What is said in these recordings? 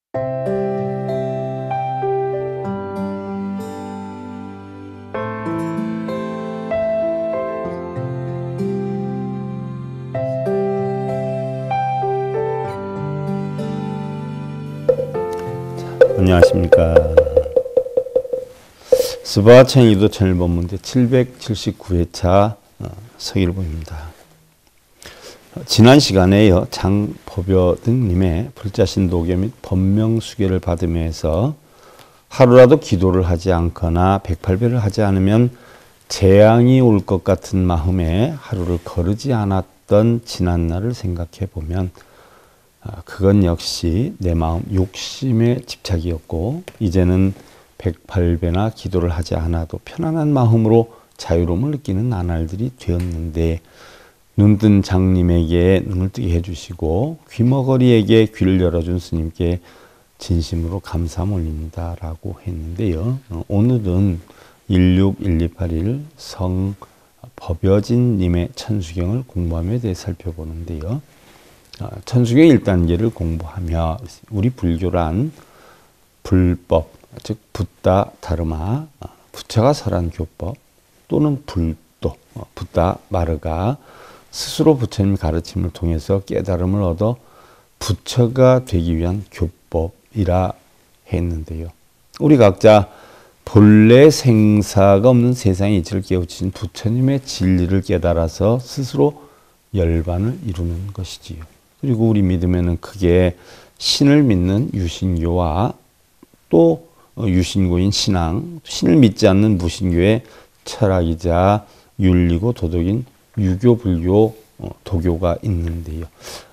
안녕하십니까. 스바챈 유도 채널 본문제 779회차 서일봉입니다. 지난 시간에요, 장법여등님의 불자신도교 및 법명수계를 받으면서 하루라도 기도를 하지 않거나 108배를 하지 않으면 재앙이 올 것 같은 마음에 하루를 거르지 않았던 지난날을 생각해 보면 그건 역시 내 마음 욕심의 집착이었고, 이제는 108배나 기도를 하지 않아도 편안한 마음으로 자유로움을 느끼는 나날들이 되었는데, 눈뜬 장님에게 눈을 뜨게 해주시고 귀머거리에게 귀를 열어준 스님께 진심으로 감사함 올립니다 라고 했는데요. 오늘은 161281 성 법여진님의 천수경을 공부함에 대해 살펴보는데요. 천수경 1단계를 공부하며 우리 불교란 불법, 즉 붓다 다르마, 부처가 설한 교법 또는 불도, 붓다 마르가 스스로 부처님 가르침을 통해서 깨달음을 얻어 부처가 되기 위한 교법이라 했는데요. 우리 각자 본래 생사가 없는 세상의 이치를 깨우친 부처님의 진리를 깨달아서 스스로 열반을 이루는 것이지요. 그리고 우리 믿음에는 크게 신을 믿는 유신교와 또 유신교인 신앙, 신을 믿지 않는 무신교의 철학이자 윤리고 도덕인 유교, 불교, 도교가 있는데요.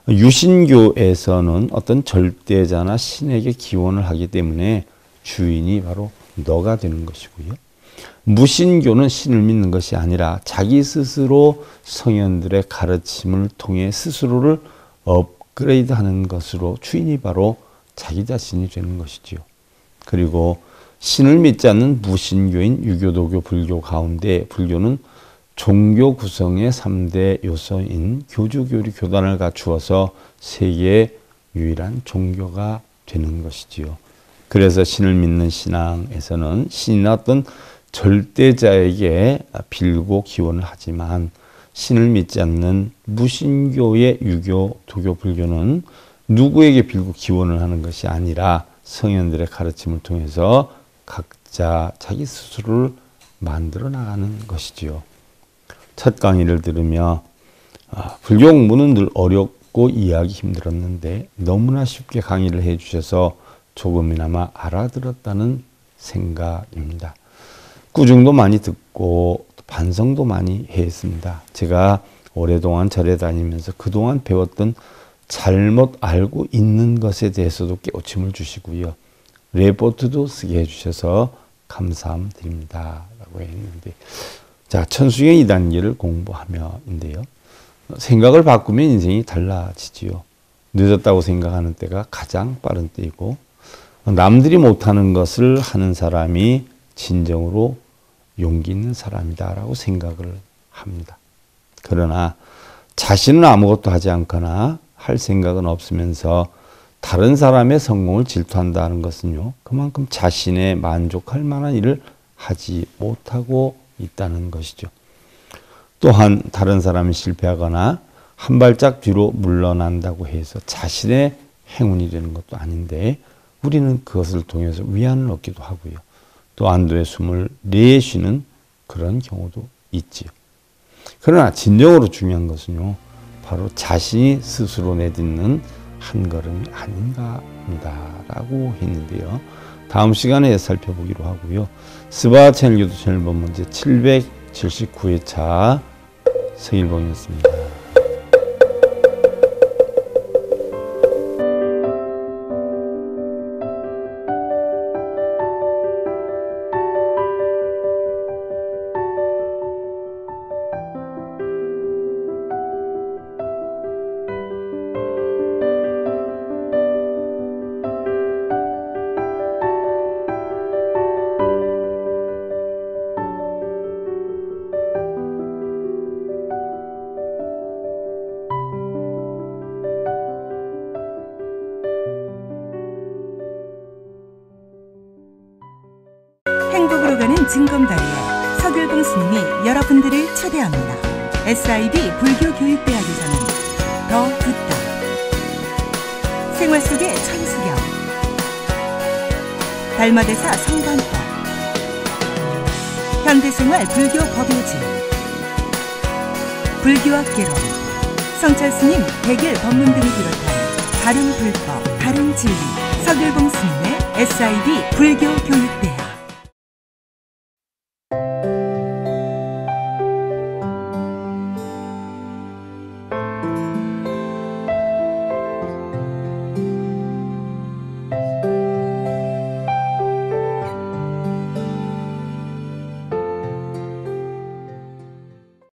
유신교에서는 어떤 절대자나 신에게 기원을 하기 때문에 주인이 바로 너가 되는 것이고요. 무신교는 신을 믿는 것이 아니라 자기 스스로 성현들의 가르침을 통해 스스로를 업그레이드하는 것으로 주인이 바로 자기 자신이 되는 것이지요. 그리고 신을 믿지 않는 무신교인 유교, 도교, 불교 가운데 불교는 종교 구성의 3대 요소인 교주, 교리, 교단을 갖추어서 세계의 유일한 종교가 되는 것이지요. 그래서 신을 믿는 신앙에서는 신이나 어떤 절대자에게 빌고 기원을 하지만, 신을 믿지 않는 무신교의 유교, 도교, 불교는 누구에게 빌고 기원을 하는 것이 아니라 성현들의 가르침을 통해서 각자 자기 스스로를 만들어 나가는 것이지요. 첫 강의를 들으며 불교 공부는 늘 어렵고 이해하기 힘들었는데 너무나 쉽게 강의를 해주셔서 조금이나마 알아들었다는 생각입니다. 꾸중도 많이 듣고 반성도 많이 했습니다. 제가 오랫동안 절에 다니면서 그동안 배웠던 잘못 알고 있는 것에 대해서도 깨우침을 주시고요. 레포트도 쓰게 해주셔서 감사함 드립니다 라고 했는데, 자, 천수경 2단계를 공부하며인데요. 생각을 바꾸면 인생이 달라지지요. 늦었다고 생각하는 때가 가장 빠른 때이고, 남들이 못하는 것을 하는 사람이 진정으로 용기 있는 사람이다라고 생각을 합니다. 그러나 자신은 아무것도 하지 않거나 할 생각은 없으면서 다른 사람의 성공을 질투한다는 것은요, 그만큼 자신의 만족할 만한 일을 하지 못하고 있다는 것이죠. 또한 다른 사람이 실패하거나 한 발짝 뒤로 물러난다고 해서 자신의 행운이 되는 것도 아닌데, 우리는 그것을 통해서 위안을 얻기도 하고요. 또 안도의 숨을 내쉬는 그런 경우도 있지요. 그러나 진정으로 중요한 것은요, 바로 자신이 스스로 내딛는 한 걸음이 아닌가 합니다 라고 했는데요. 다음 시간에 살펴보기로 하고요. 스바 채널 유도 채널 본문제 779회차 서일봉이었습니다. 가는 징검다리에 서길봉 스님이 여러분들을 초대합니다. SIB 불교교육대학에서는 더 듣다, 생활 속의 천수경, 달마대사 성관법, 현대생활 불교 법요지, 불교학개론, 성찰스님 백일 법문 등을 비롯한 다른 불법, 다른 진리, 서길봉 스님의 SIB 불교교육대학.